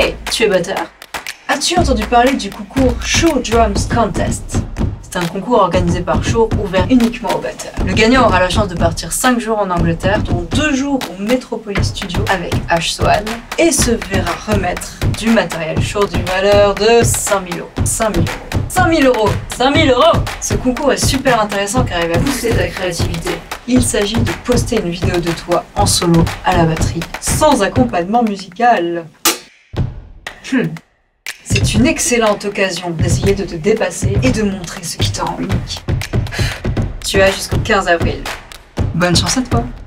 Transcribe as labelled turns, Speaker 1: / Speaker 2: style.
Speaker 1: Hey, tu es batteur? As-tu entendu parler du concours Shure Drums Contest? C'est un concours organisé par Shure ouvert uniquement aux batteurs. Le gagnant aura la chance de partir 5 jours en Angleterre, dont 2 jours au Metropolis Studio avec H-Swan, et se verra remettre du matériel Shure d'une valeur de 5 000 €. 5 000 €. 5 000 €. 5 000 €. Ce concours est super intéressant car il va pousser ta créativité. Il s'agit de poster une vidéo de toi en solo à la batterie, sans accompagnement musical. C'est une excellente occasion d'essayer de te dépasser et de montrer ce qui te rend unique. Tu as jusqu'au 15 avril. Bonne chance à toi!